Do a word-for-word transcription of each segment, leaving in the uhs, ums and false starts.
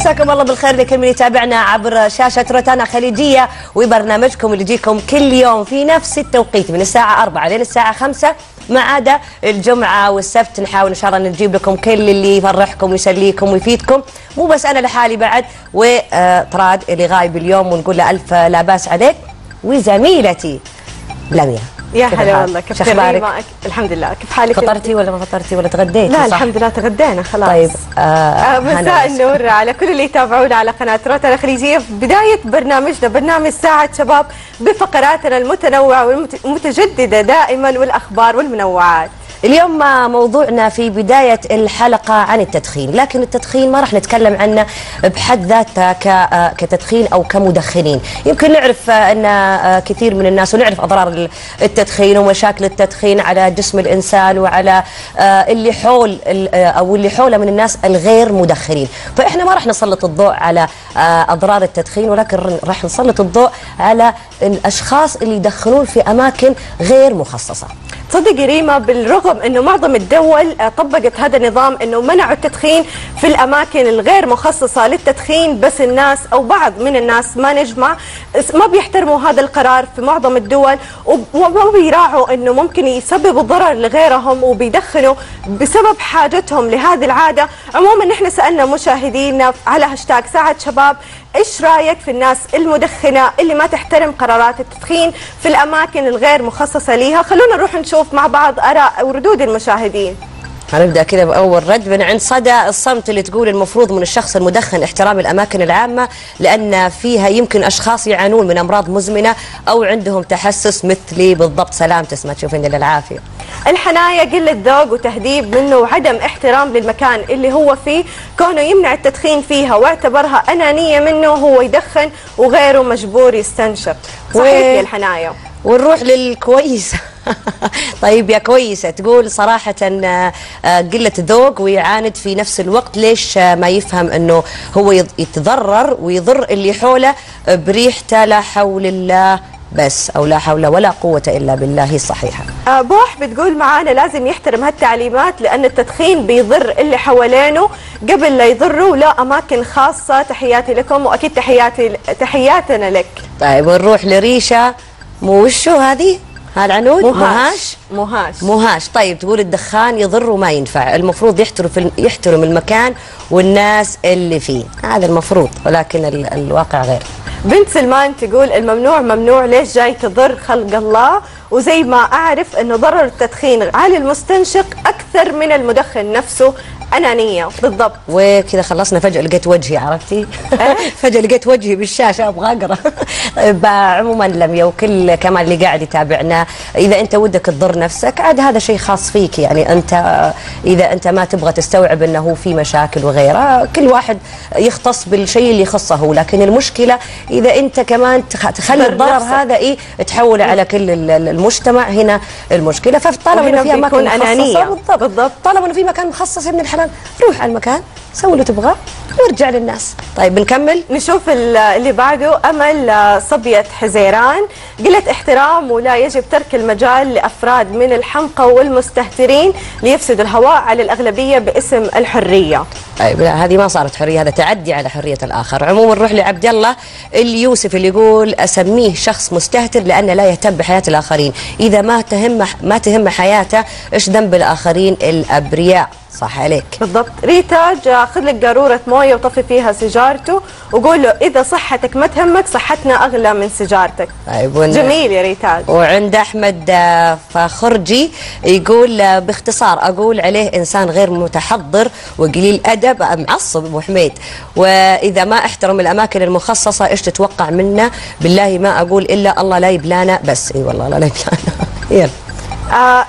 مساكم الله بالخير لكل من يتابعنا عبر شاشة روتانا خليجية وبرنامجكم اللي يجيكم كل يوم في نفس التوقيت من الساعة أربعة لين الساعة خمسة ما عدا الجمعة والسبت. نحاول إن شاء الله نجيب لكم كل اللي يفرحكم ويسليكم ويفيدكم، مو بس أنا لحالي بعد وطراد اللي غايب اليوم ونقول له ألف لا بأس عليك، وزميلتي لميا. يا هلا والله، كيف اخبارك؟ الحمد لله. كيف حالك؟ فطرتي ولا ما فطرتي ولا تغديتي؟ لا الحمد لله تغدينا خلاص. طيب آه مساء النور على كل اللي يتابعونا على قناه روتانا الخليجيه في بدايه برنامجنا، برنامج ساعه شباب بفقراتنا المتنوعه والمتجدده دائما والاخبار والمنوعات. اليوم موضوعنا في بداية الحلقة عن التدخين، لكن التدخين ما راح نتكلم عنه بحد ذاته كتدخين أو كمدخنين. يمكن نعرف أن كثير من الناس ونعرف أضرار التدخين ومشاكل التدخين على جسم الإنسان وعلى اللي حول أو اللي حوله من الناس الغير مدخنين، فإحنا ما راح نسلط الضوء على أضرار التدخين، ولكن راح نسلط الضوء على الأشخاص اللي يدخنون في أماكن غير مخصصة. تصدق ريما بالرغم انه معظم الدول طبقت هذا النظام انه منعوا التدخين في الاماكن الغير مخصصه للتدخين، بس الناس او بعض من الناس ما نجمع ما بيحترموا هذا القرار في معظم الدول، وما بيراعوا انه ممكن يسببوا ضرر لغيرهم وبيدخنوا بسبب حاجتهم لهذه العاده. عموما نحن سالنا مشاهدينا على هاشتاج ساعه شباب ايش رايك في الناس المدخنه اللي ما تحترم قرارات التدخين في الاماكن الغير مخصصه ليها. خلونا نروح نشوف مع بعض اراء وردود المشاهدين. هنبدا كذا باول رد من عند صدى الصمت اللي تقول المفروض من الشخص المدخن احترام الاماكن العامه، لان فيها يمكن اشخاص يعانون من امراض مزمنه او عندهم تحسس مثلي بالضبط. سلام تسمى تشوفين الا العافيه. الحناية قلة ذوق وتهذيب منه وعدم احترام للمكان اللي هو فيه، كونه يمنع التدخين فيها واعتبرها أنانية منه هو يدخن وغيره مجبور يستنشق. صحيح يا الحناية. ونروح للكويسة. طيب يا كويسة تقول صراحة قلة ذوق ويعاند في نفس الوقت، ليش ما يفهم أنه هو يتضرر ويضر اللي حوله بريحته؟ لا حول الله بس أو لا حول ولا قوة إلا بالله. صحيحة. بوح بتقول معانا لازم يحترم هالتعليمات لأن التدخين بيضر اللي حوالينه قبل لا يضروا، لا أماكن خاصة. تحياتي لكم وأكيد تحياتي تحياتنا لك. طيب ونروح لريشة مو وشو هذه؟ هالعنود مهاش مهاش مهاش. طيب تقول الدخان يضر وما ينفع، المفروض يحترم يحترم المكان والناس اللي فيه، هذا المفروض، ولكن ال... الواقع غير. بنت سلمان تقول الممنوع ممنوع، ليش جاي تضر خلق الله؟ وزي ما أعرف أنه ضرر التدخين على المستنشق أكثر من المدخن نفسه، أنانية بالضبط. وكذا خلصنا، فجأة لقيت وجهي، عرفتي؟ فجأة لقيت وجهي بالشاشة أبغى أقرأ. عموما لميا وكل كمان اللي قاعد يتابعنا، إذا أنت ودك تضر نفسك عاد هذا شيء خاص فيك، يعني أنت إذا أنت ما تبغى تستوعب أنه في مشاكل وغيره، كل واحد يختص بالشيء اللي يخصه، لكن المشكلة إذا أنت كمان تخلي الضرر هذا إيه تحوله على كل المجتمع، هنا المشكلة. فطالما إنه في أماكن أنانية بالضبط بالضبط، طالما إنه في مكان مخصص من الحلال روح على المكان سوي اللي تبغاه وارجع للناس. طيب بنكمل نشوف اللي بعده. أمل صبية حزيران قلة احترام ولا يجب ترك المجال لأفراد من الحمقى والمستهترين ليفسدوا الهواء على الأغلبية باسم الحرية. طيب لا هذه ما صارت حرية، هذا تعدي على حرية الآخر. عموما نروح لعبد الله اليوسف اللي يقول أسميه شخص مستهتر لأنه لا يهتم بحياة الآخرين، إذا ما تهم ما تهم حياته إيش ذنب الآخرين الأبرياء. صح عليك بالضبط. ريتاج خذ لك قارورة مويه وطفي فيها سيجارته وقول له إذا صحتك ما تهمك صحتنا أغلى من سيجارتك. طيب جميل يا ريتاج. وعند أحمد فخرجي يقول باختصار أقول عليه إنسان غير متحضر وقليل أدب معصب أبو حميد، وإذا ما احترم الأماكن المخصصة إيش تتوقع منا؟ بالله ما أقول إلا الله لا يبلانا بس. إي والله لا يبلانا. يلا آه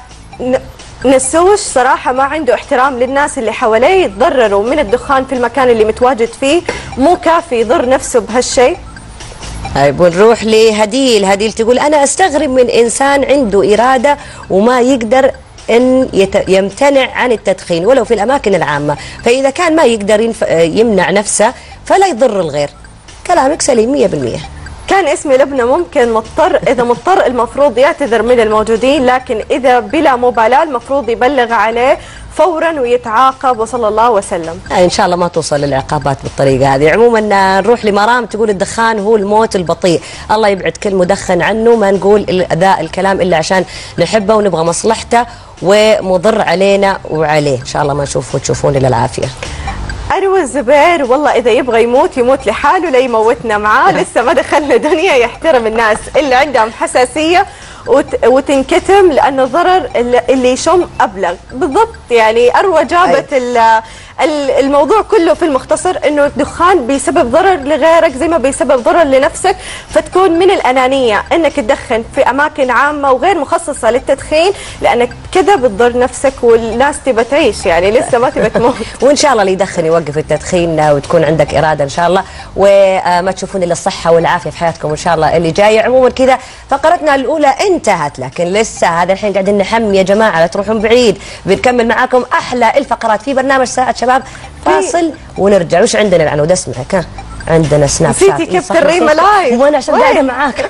نسوش صراحة ما عنده احترام للناس اللي حواليه، يتضرروا من الدخان في المكان اللي متواجد فيه، مو كافي يضر نفسه بهالشيء. طيب ونروح لهديل. هديل تقول أنا أستغرب من إنسان عنده إرادة وما يقدر أن يمتنع عن التدخين ولو في الأماكن العامة، فإذا كان ما يقدر يمنع نفسه فلا يضر الغير. كلامك سليم مية بالمية. كان اسمي لبنى ممكن مضطر، إذا مضطر المفروض يعتذر من الموجودين، لكن إذا بلا مبالاة المفروض يبلغ عليه فورا ويتعاقب وصلى الله وسلم. ان شاء الله ما توصل للعقابات بالطريقه هذه. عموما نروح لمرام تقول الدخان هو الموت البطيء، الله يبعد كل مدخن عنه، ما نقول ذا الكلام الا عشان نحبه ونبغى مصلحته ومضر علينا وعليه. ان شاء الله ما نشوفه وتشوفون الا العافيه. أروى الزبير والله إذا يبغى يموت يموت لحاله لا يموتنا معاه، لسه ما دخلنا دنيا. يحترم الناس اللي عندهم حساسية وت... وتنكتم، لأن الضرر اللي يشم أبلغ. بالضبط، يعني أروى جابت ال... الموضوع كله في المختصر انه الدخان بيسبب ضرر لغيرك زي ما بيسبب ضرر لنفسك، فتكون من الانانيه انك تدخن في اماكن عامه وغير مخصصه للتدخين، لانك كذا بتضر نفسك والناس تبى تعيش، يعني لسه ما تبى تموت. وان شاء الله اللي يدخن يوقف التدخين وتكون عندك اراده ان شاء الله، وما تشوفون الا الصحه والعافيه في حياتكم ان شاء الله اللي جايه. عموما كذا فقرتنا الاولى انتهت، لكن لسه هذا الحين قاعدين نحمي يا جماعه، لا تروحون بعيد، بنكمل معاكم احلى الفقرات في برنامج ساعه شباب. فاصل ونرجع. وش عندنا العنود؟ اسمعك ها، عندنا سناب شات. نسيتي كابتن ريما لايف وانا عشان قاعده معاك.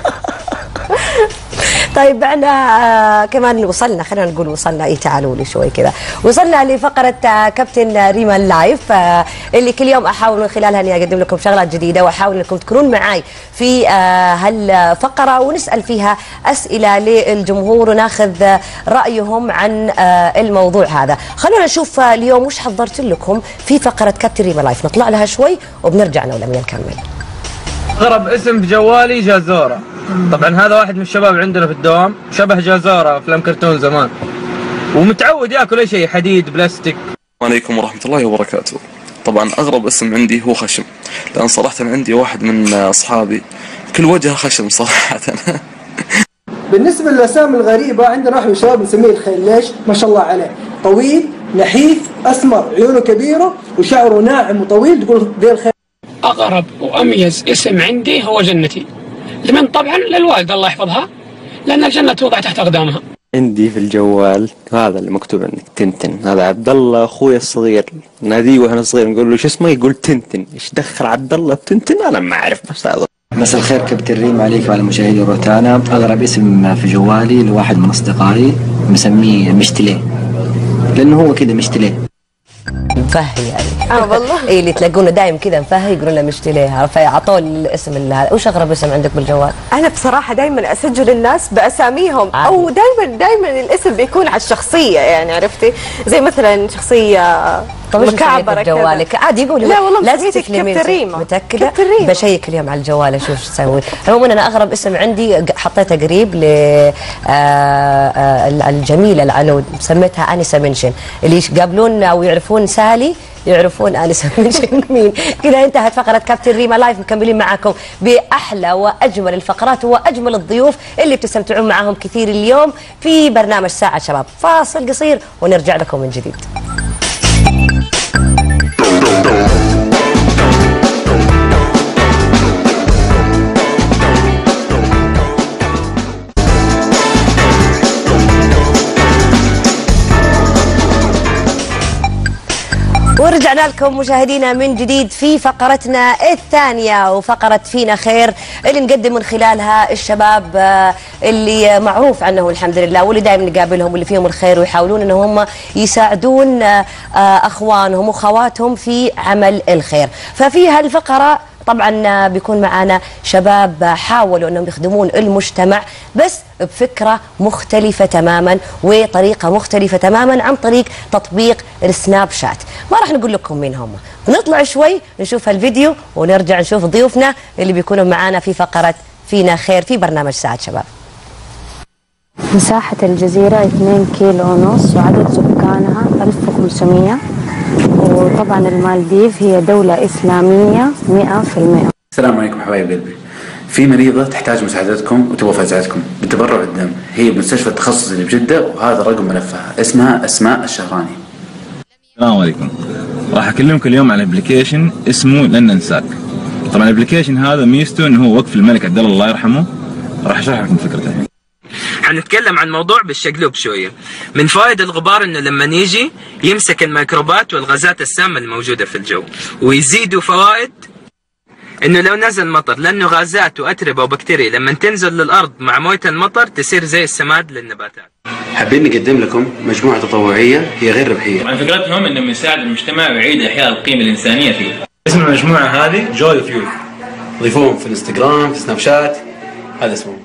طيب بعنا آه كمان وصلنا، خلينا نقول وصلنا، اي تعالوا لي شوي كذا، وصلنا لفقره آه كابتن ريما لايف آه اللي كل يوم احاول من خلالها اني اقدم لكم شغلات جديده، واحاول انكم تكونون معي في آه هالفقره ونسال فيها اسئله للجمهور وناخذ آه رايهم عن آه الموضوع هذا. خلونا نشوف آه اليوم وش حضرت لكم في فقره كابتن ريما لايف، نطلع لها شوي وبنرجع لو لم نكمل. اغرب اسم في جوالي جازورة. طبعا هذا واحد من الشباب عندنا في الدوام، شبه جازورة افلام كرتون زمان، ومتعود ياكل اي شيء حديد بلاستيك. السلام عليكم ورحمة الله وبركاته. طبعا اغرب اسم عندي هو خشم، لان صراحة عندي واحد من اصحابي كل وجهه خشم صراحة. بالنسبة للاسامي الغريبة، عندنا واحد من الشباب نسميه الخيل. ليش؟ ما شاء الله عليه، طويل نحيف اسمر عيونه كبيرة وشعره ناعم وطويل، تقول ذي الخيل. أغرب وأميز اسم عندي هو جنتي، لمن طبعا للوالدة الله يحفظها، لأن الجنة توضع تحت أقدامها. عندي في الجوال هذا اللي مكتوب عندك تنتن، هذا عبد الله أخوي الصغير، ناديه وأنا صغير نقول له شو اسمه يقول تنتن. إيش دخل عبد الله بتنتن؟ أنا ما أعرف، بس هذا. مساء الخير كابتن ريم عليك وعلى مشاهدي روتانا. أغرب اسم في جوالي لواحد من أصدقائي مسميه مشتليه، لأنه هو كده مشتليه. مفهي يعني. اه والله. اي اللي تلاقونه دايم كذا مفهي يقولون له مشتليه، فاعطوه الاسم هذا. وش اغرب اسم عندك بالجوال؟ انا بصراحه دايما اسجل الناس باساميهم، عادي. او دايما دايما الاسم بيكون على الشخصيه، يعني عرفتي زي مثلا شخصيه مكعبره جوالك عادي يقول لا والله لا تستكلمي. متاكده؟ بشيك اليوم على الجوال اشوف ايش تسوي. عموما انا اغرب اسم عندي حطيته قريب ل الجميله العنود، سميتها انسه منشن. اللي يقابلون او يعرفون سالي يعرفون انسه منشن مين. كذا انتهت فقره كابتن ريما لايف، مكملين معاكم باحلى واجمل الفقرات واجمل الضيوف اللي بتستمتعون معاهم كثير اليوم في برنامج ساعه شباب. فاصل قصير ونرجع لكم من جديد. ورجعنا لكم مشاهدينا من جديد في فقرتنا الثانية، وفقرة فينا خير اللي نقدم من خلالها الشباب اللي معروف عنهم الحمد لله، واللي دائما نقابلهم واللي فيهم الخير، ويحاولون ان هم يساعدون اخوانهم واخواتهم في عمل الخير. ففي هالفقرة طبعا بيكون معنا شباب حاولوا انهم يخدمون المجتمع بس بفكره مختلفه تماما وطريقه مختلفه تماما عن طريق تطبيق السناب شات. ما راح نقول لكم مين هم، نطلع شوي نشوف هالفيديو ونرجع نشوف ضيوفنا اللي بيكونوا معنا في فقره فينا خير في برنامج ساعه شباب. مساحة الجزيرة اثنين كيلو ونص وعدد سكانها ألف وخمسمية، وطبعا المالديف هي دولة إسلامية مئة في المئة. السلام عليكم حبايب قلبي. في مريضة تحتاج مساعدتكم وتبغى فزعتكم بتبرع الدم، هي بمستشفى التخصص اللي بجدة، وهذا رقم ملفها، اسمها أسماء الشهراني. السلام عليكم. راح أكلمكم اليوم عن ابلكيشن اسمه لن ننساك. طبعا الابلكيشن هذا ميزته انه هو وقف الملك عبد الله الله يرحمه. راح اشرح لكم فكرته الحين. حنتكلم عن موضوع بالشقلوب شويه. من فوائد الغبار انه لما يجي يمسك الميكروبات والغازات السامه الموجوده في الجو، ويزيدوا فوائد انه لو نزل مطر، لانه غازات واتربه وبكتيريا لما تنزل للارض مع مويه المطر تصير زي السماد للنباتات. حابين نقدم لكم مجموعه تطوعيه هي غير ربحيه. طبعا فكرتهم انهم يساعد المجتمع ويعيد احياء القيمه الانسانيه فيه. اسم المجموعه هذه جوي فيول. ضيفوهم في الانستغرام، في سناب شات، هذا اسمه.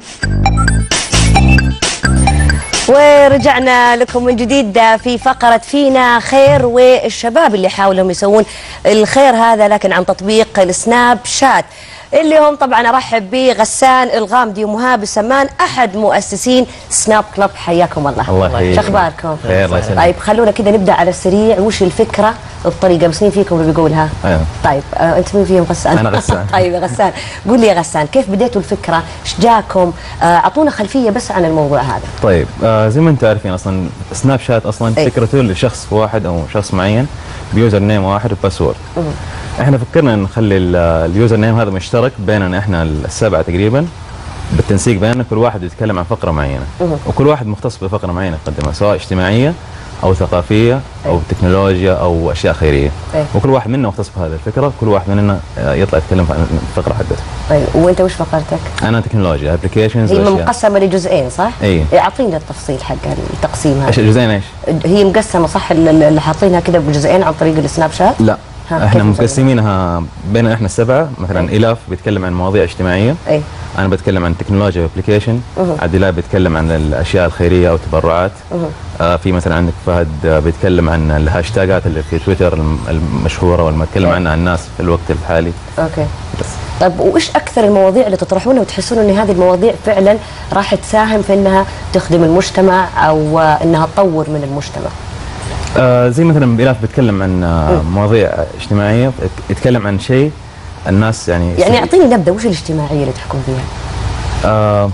ورجعنا لكم من جديد في فقرة فينا خير، والشباب اللي حاولوا يسوون الخير هذا لكن عن تطبيق السناب شات، اللي هم طبعا ارحب بغسان الغامدي ومهاب السمان احد مؤسسين سناب كلوب. حياكم الله. الله يحييك. شو اخباركم؟ خير الله يسلمك. طيب خلونا كذا نبدا على السريع، وش الفكره الطريقه؟ بس مين فيكم اللي بيقولها؟ ايوه. طيب آه انت مين فيهم؟ غسان. انا غسان. طيب يا غسان قول لي يا غسان كيف بديتوا الفكره؟ ايش جاكم؟ آه اعطونا خلفيه بس عن الموضوع هذا. طيب آه زي ما انتم عارفين اصلا سناب شات اصلا أي. فكرته لشخص واحد او شخص معين بيوزر نيم واحد وباسورد. احنا فكرنا نخلي اليوزر نيم هذا مشترك بيننا احنا السبعه تقريبا، بالتنسيق بيننا كل واحد يتكلم عن فقره معينه، وكل واحد مختص بفقره معينه يقدمها سواء اجتماعيه او ثقافيه او تكنولوجيا او اشياء خيريه. أي. وكل واحد منا مختص بهذه الفكره، كل واحد مننا يطلع يتكلم عن الفقره حقته. طيب وانت وش فقرتك؟ انا تكنولوجيا ابلكيشنز. هي مقسمه لجزئين صح؟ اي. اعطينا التفصيل حق التقسيم هذا. ايش الجزئين ايش؟ هي مقسمه صح اللي حاطينها كذا بجزئين عن طريق السناب شات؟ لا ها، احنا كيف مقسمينها بيننا احنا السبعه، مثلا الاف بيتكلم عن مواضيع اجتماعيه. اي. انا بتكلم عن تكنولوجيا وابلكيشن. أه. عدلال بيتكلم عن الاشياء الخيريه او التبرعات. أه. آه في مثلا عندك فهد آه بيتكلم عن الهاشتاجات اللي في تويتر الم- المشهوره واللي بتكلم عنها الناس في الوقت الحالي. اوكي. بس طيب وايش اكثر المواضيع اللي تطرحونها وتحسون ان هذه المواضيع فعلا راح تساهم في انها تخدم المجتمع او آه، انها تطور من المجتمع؟ آه زي مثلا بإلاف بيتكلم عن آه مواضيع اجتماعيه، يتكلم عن شيء الناس يعني يعني اعطيني نبذه وش الاجتماعيه اللي تحكم فيها؟ آه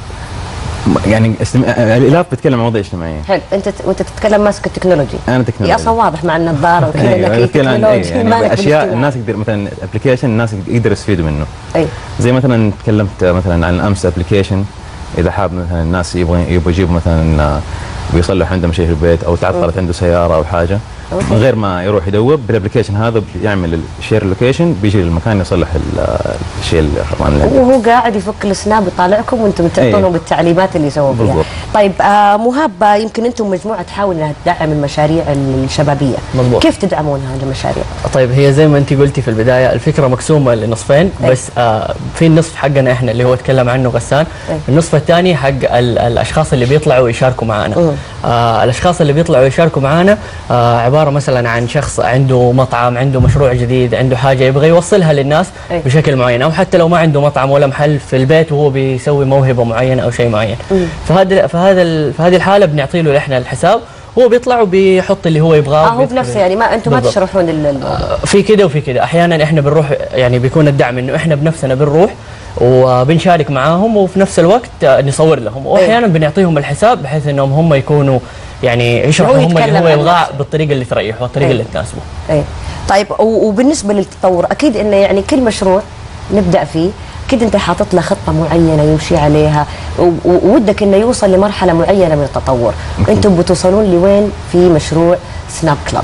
يعني استم... آه الإلاف بيتكلم عن مواضيع اجتماعيه. حلو، انت وانت تتكلم ماسك التكنولوجي. انا تكنولوجي. هي اصلا واضح مع النظاره وكذا أيوة، انك بتكلم عن أي تكنولوجي يعني اشياء الناس يقدر مثلا ابلكيشن الناس يقدروا يستفيدوا منه. اي. زي مثلا تكلمت مثلا عن امس ابلكيشن اذا حاب مثلا الناس يبغوا يبغوا يجيبوا مثلا بيصلح عندهم شيء في البيت او تعطلت عنده سياره او حاجه، من غير ما يروح يدور بالابلكيشن هذا بيعمل الشير لوكيشن بيجي للمكان يصلح الشيء اللي خربان. وهو قاعد يفك السناب يطالعكم وانتم تعطونهم بالتعليمات اللي يسوون فيها. بالضبط. طيب آه مهاب آه، يمكن انتم مجموعه تحاول انها تدعم المشاريع الشبابيه. مضبوط. كيف تدعمون هذه المشاريع؟ طيب هي زي ما انت قلتي في البدايه الفكره مقسومه لنصفين، أي. بس آه في النصف حقنا احنا اللي هو تكلم عنه غسان. أي. النصف الثاني حق ال- الاشخاص اللي بيطلعوا يشاركوا معنا. آه الاشخاص اللي بيطلعوا يشاركوا معنا آه عباره مثلا عن شخص عنده مطعم، عنده مشروع جديد، عنده حاجه يبغى يوصلها للناس أي. بشكل معين، او حتى لو ما عنده مطعم ولا محل في البيت وهو بيسوي موهبه معينه او شيء معين. فهذا فهذا ال- في هذه الحاله بنعطي له احنا الحساب، هو بيطلع وبيحط اللي هو يبغاه. اه هو بنفسه يعني ما انتم ما بالضبط. تشرحون ال- الموضوع. في كده وفي كده، احيانا احنا بنروح يعني بيكون الدعم انه احنا بنفسنا بنروح وبنشارك معاهم وفي نفس الوقت نصور لهم، واحيانا بنعطيهم الحساب بحيث انهم هم يكونوا يعني يشرحوا هم اللي هو يبغاه بالطريقه اللي تريحه والطريقه أي. اللي تناسبه. اي. طيب و- وبالنسبه للتطور اكيد انه يعني كل مشروع نبدا فيه اكيد انت حاطط له خطه معينه يمشي عليها و- و- وودك انه يوصل لمرحله معينه من التطور. انتم بتوصلون لوين في مشروع سناب كلوب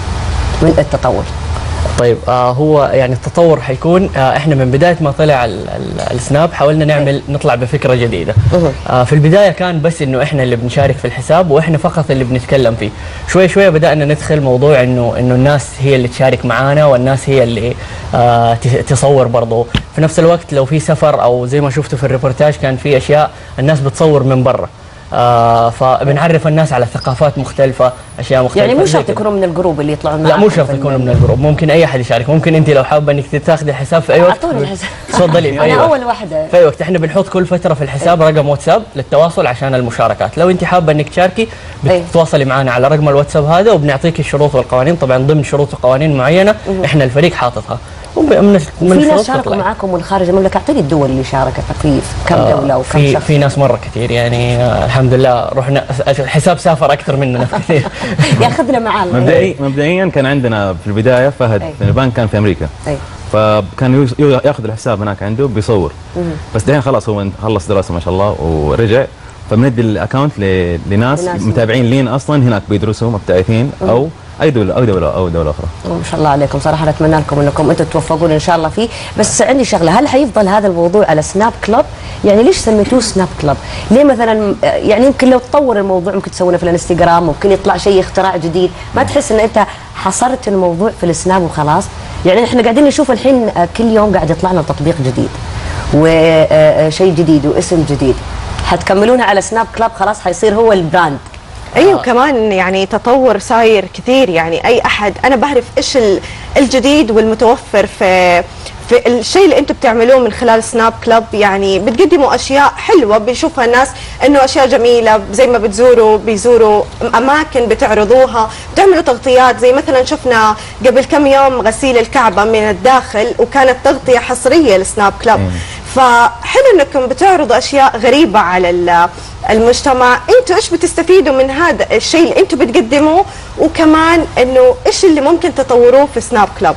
من التطور؟ طيب آه هو يعني التطور حيكون آه احنا من بدايه ما طلع ال ال السناب حاولنا نعمل نطلع بفكره جديده. آه في البدايه كان بس انه احنا اللي بنشارك في الحساب واحنا فقط اللي بنتكلم فيه. شوي شوي بدانا ندخل موضوع انه انه الناس هي اللي تشارك معانا والناس هي اللي آه تصور برضه. في نفس الوقت لو في سفر او زي ما شفتوا في الريبورتاج كان في اشياء الناس بتصور من برا. آه فبنعرف الناس على ثقافات مختلفة، اشياء مختلفة. يعني مو شرط يكونوا من الجروب اللي يطلعون لا مو شرط يكونوا من الجروب، ممكن اي احد يشارك، ممكن انت لو حابه انك تاخذي الحساب في اي وقت اعطوني الحساب. تفضلي في اي انا وقت. اول واحده في اي وقت احنا بنحط كل فتره في الحساب رقم واتساب للتواصل عشان المشاركات، لو انت حابه انك تشاركي بتتواصلي معنا على رقم الواتساب هذا وبنعطيك الشروط والقوانين، طبعا ضمن شروط وقوانين معينه احنا الفريق حاططها. وفي ناس شاركوا معاكم من خارج المملكه، اعطيني الدول اللي شاركت في كم دوله وكم في شخص؟ في ناس مره كثير يعني آه الحمد لله رحنا الحساب سافر اكثر مننا كثير. ياخذنا معاه. مبدئيا مبدئيا كان عندنا في البدايه فهد أي. في البنك كان في امريكا. أي. فكان ياخذ الحساب هناك عنده بيصور. بس دحين خلاص هو خلص دراسه ما شاء الله ورجع، فبندي الاكونت لناس لناس متابعين لين اصلا هناك بيدرسوا مبتعثين او اي دوله او دوله او دوله اخرى. ما شاء الله عليكم صراحه، نتمنى لكم انكم انتم توفقون ان شاء الله فيه. بس عندي شغله، هل حيفضل هذا الموضوع على سناب كلاب؟ يعني ليش سميتوه سناب كلاب؟ ليه مثلا يعني يمكن لو تطور الموضوع ممكن تسوونه في الانستغرام، ممكن يطلع شيء اختراع جديد، ما تحس ان انت حصرت الموضوع في السناب وخلاص؟ يعني احنا قاعدين نشوف الحين كل يوم قاعد يطلع لنا تطبيق جديد وشيء جديد واسم جديد، حتكملونها على سناب كلاب خلاص حيصير هو البراند. ايوه كمان يعني تطور صاير كثير، يعني اي احد انا بعرف ايش الجديد والمتوفر في في الشيء اللي انتم بتعملوه من خلال سناب كلاب. يعني بتقدموا اشياء حلوه بيشوفها الناس انه اشياء جميله، زي ما بتزوروا بيزوروا اماكن بتعرضوها، بتعملوا تغطيات. زي مثلا شفنا قبل كم يوم غسيل الكعبه من الداخل وكانت تغطيه حصريه لسناب كلاب. فحلو انكم بتعرضوا اشياء غريبه على المجتمع. انتوا ايش بتستفيدوا من هذا الشيء اللي انتوا بتقدموه، وكمان انه ايش اللي ممكن تطوروه في سناب كلاب؟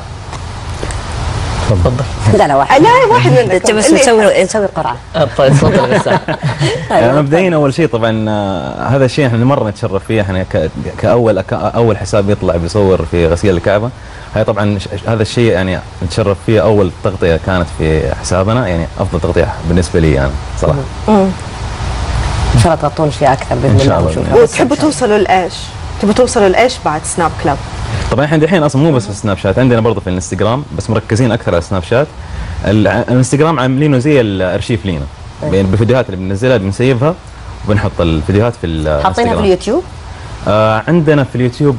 تفضل. لا لا واحد لا واحد منكم انت بس نسوي نسوي قرعه. طيب تفضل بس. مبدئيا اول شيء طبعا هذا الشيء احنا مره نتشرف فيه، احنا كاول اول حساب يطلع بيصور في غسيل الكعبه، هاي طبعا هذا الشيء يعني نتشرف فيه. اول تغطيه كانت في حسابنا، يعني افضل تغطيه بالنسبه لي يعني صراحه. ان شاء الله تغطون اشياء اكثر باذن الله. وتحبوا توصلوا لايش؟ تبوا توصلوا لايش بعد سناب كلاب؟ طبعا احنا الحين اصلا مو بس في سناب شات، عندنا برضه في الانستغرام، بس مركزين اكثر على سناب شات. الانستغرام عاملينه زي الارشيف لينا، يعني بالفيديوهات اللي بننزلها بنسيفها وبنحط الفيديوهات في الانستغرام. حاطينها في اليوتيوب؟ آه عندنا في اليوتيوب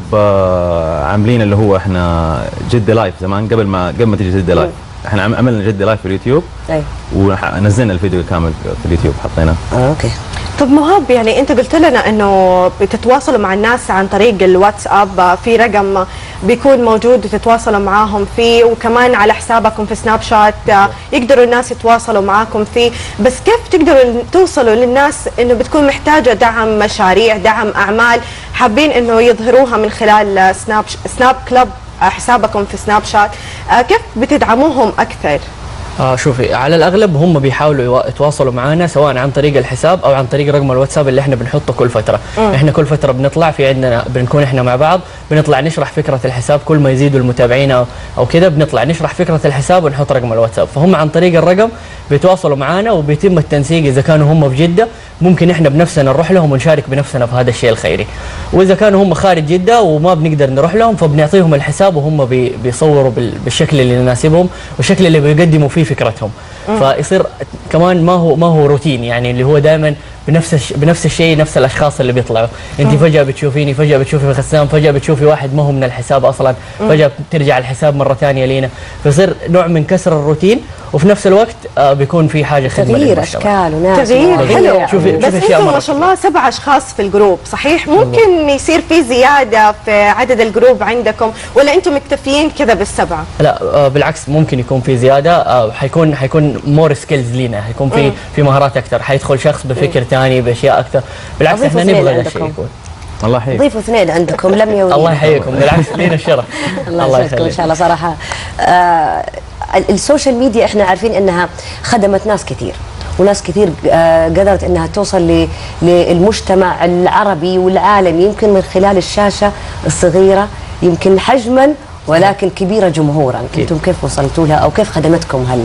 آه عاملين اللي هو احنا جدة لايف زمان، قبل ما قبل ما تيجي جدة لايف احنا عملنا جدة لايف في اليوتيوب. اي ونزلنا الفيديو كامل في اليوتيوب حطيناه. اه اوكي. طب مهاب، يعني انت قلت لنا انه بتتواصلوا مع الناس عن طريق الواتساب، في رقم بيكون موجود وتتواصلوا معاهم فيه، وكمان على حسابكم في سناب شات يقدروا الناس يتواصلوا معاكم فيه. بس كيف تقدروا توصلوا للناس انه بتكون محتاجه دعم مشاريع، دعم اعمال، حابين انه يظهروها من خلال سناب سناب كلاب حسابكم في سناب شات، كيف بتدعموهم اكثر؟ آه شوفي، على الاغلب هم بيحاولوا يتواصلوا معنا سواء عن طريق الحساب او عن طريق رقم الواتساب اللي احنا بنحطه كل فتره. مم. احنا كل فتره بنطلع في عندنا، بنكون احنا مع بعض بنطلع نشرح فكره الحساب، كل ما يزيدوا المتابعين او, أو كده بنطلع نشرح فكره الحساب ونحط رقم الواتساب. فهم عن طريق الرقم بيتواصلوا معنا وبيتم التنسيق. اذا كانوا هم في جده ممكن احنا بنفسنا نروح لهم ونشارك بنفسنا في هذا الشيء الخيري، واذا كانوا هم خارج جده وما بنقدر نروح لهم فبنعطيهم الحساب وهم بي بيصوروا بالشكل اللي يناسبهم والشكل اللي بيقدموا فيه فكرتهم. فيصير كمان ما هو ما هو روتين، يعني اللي هو دائما بنفس الش... بنفس الشيء، نفس الاشخاص اللي بيطلعوا. انت فجاه بتشوفيني، فجاه بتشوفي غسان، فجاه بتشوفي واحد ما هو من الحساب اصلا، فجاه بترجع الحساب مره ثانيه لينا، فيصير نوع من كسر الروتين، وفي نفس الوقت آه بيكون في حاجه خدمه تغيير اشكال وناس. تغيير حلو. شوفي بس انتم ما شاء الله سبع اشخاص في الجروب، صحيح؟ ممكن يصير في زياده في عدد الجروب عندكم، ولا انتم مكتفيين كذا بالسبعه؟ لا آه بالعكس، ممكن يكون في زياده. آه حيكون حيكون مور سكيلز لينا، حيكون في مم. في مهارات اكثر، حيدخل شخص بفكر ثاني باشياء اكثر. بالعكس احنا نبغى هذا الشيء يكون. الله يحييك. ضيفوا اثنين عندكم لم يولي. الله يحييكم، بالعكس لينا الشرف. الله يخليكم ان شاء الله. صراحه آه السوشيال ميديا احنا عارفين انها خدمت ناس كثير، وناس كثير آه قدرت انها توصل للمجتمع العربي والعالمي، يمكن من خلال الشاشه الصغيره، يمكن حجما ولكن كبيره جمهورا. انتم كيف وصلتوا لها او كيف خدمتكم هال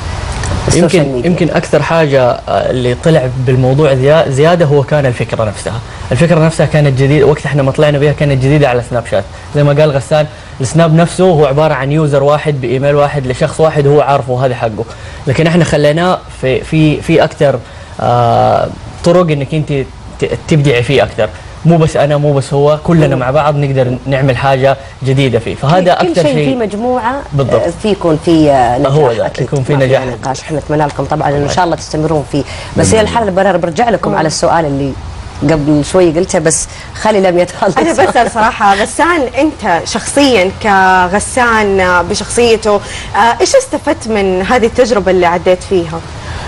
يمكن يمكن اكثر حاجه اللي طلع بالموضوع زياده هو كان الفكره نفسها. الفكره نفسها كانت جديده، وقت احنا ما طلعنا بها كانت جديده على سناب شات. زي ما قال غسان، السناب نفسه هو عباره عن يوزر واحد بايميل واحد لشخص واحد هو عارفه وهذا حقه، لكن احنا خليناه في في في اكثر آه طرق انك انت تبدعي فيه اكثر. مو بس انا، مو بس هو، كلنا مع بعض نقدر نعمل حاجه جديده فيه. فهذا اكثر شيء، كل شيء في مجموعه بالضبط فيكون في نجاح. هو ده يكون في نجاح. نقاش احنا نتمنى لكم طبعا ان شاء الله تستمرون فيه. بس هي الحاله برجع لكم على السؤال اللي قبل شوي قلتها بس خالي لم يتخلص. انا بسال صراحه غسان، انت شخصيا كغسان بشخصيته ايش استفدت من هذه التجربه اللي عديت فيها؟